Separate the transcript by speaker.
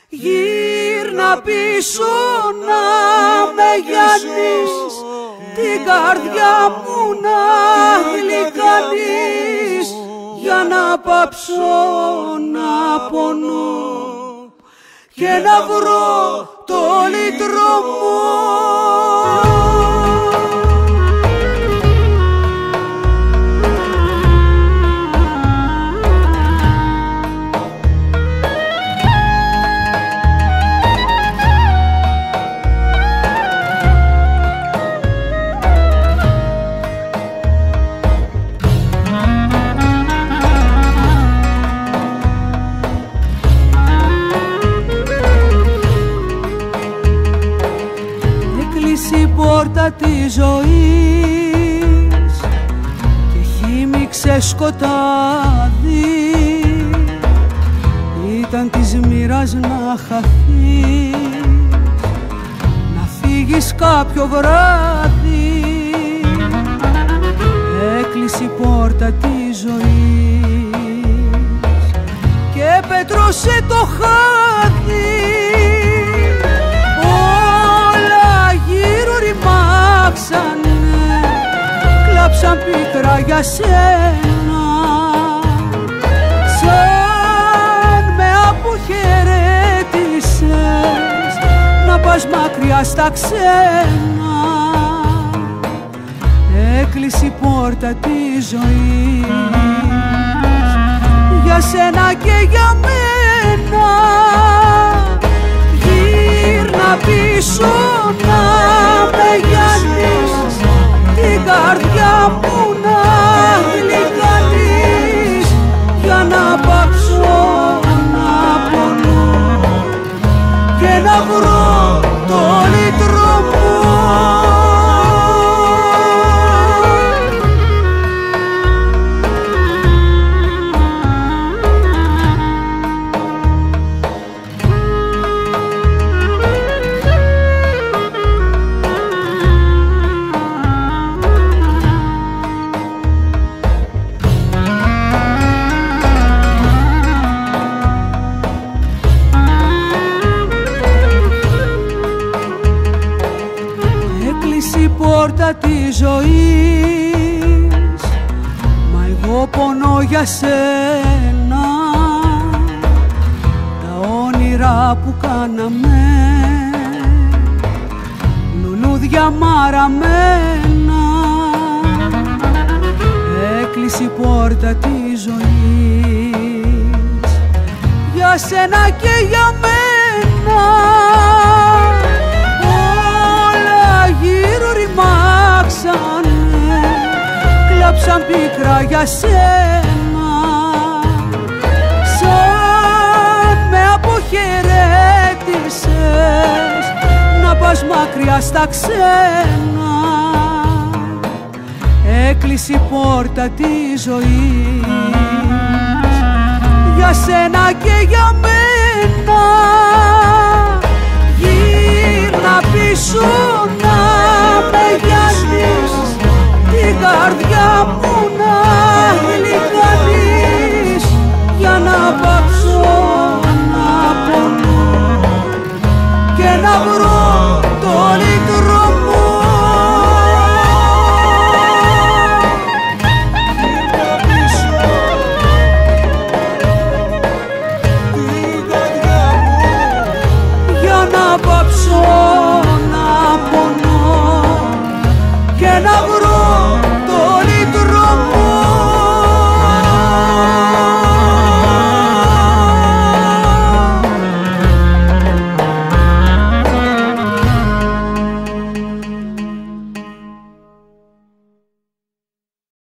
Speaker 1: Γύρνα πίσω να με γιάνεις, την καρδιά μου να γλυκάνεις, για να πάψω να πονώ και να βρω το λύτρο μου. Η πόρτα της ζωής και χύμιξε σκοτάδι, ήταν της μοίρας να χαθείς, να φύγεις κάποιο βράδυ. Έκλεισε η πόρτα της ζωής και πέτρωσε το χάδι. Κλάψαν πίκρα για σένα, σαν με αποχαιρέτησες να πας μακριά στα ξένα. Έκλεισε η πόρτα της ζωής για σένα και για μένα. Γύρνα πίσω να με γιάνεις, την καρδιά μου να γλυκάνεις, για να πάψω να πονώ και να βρω το λύτρο μου. Η πόρτα της ζωής, μα εγώ πονώ για σένα. Τα όνειρα που κάναμε, λουλούδια μαραμένα. Έκλεισε η πόρτα της ζωής για σένα και για μένα. Κλάψαν πίκρα για σένα, σαν με αποχαιρέτησες να πας μακριά στα ξένα. Έκλεισε η πόρτα της ζωής για σένα και για μένα.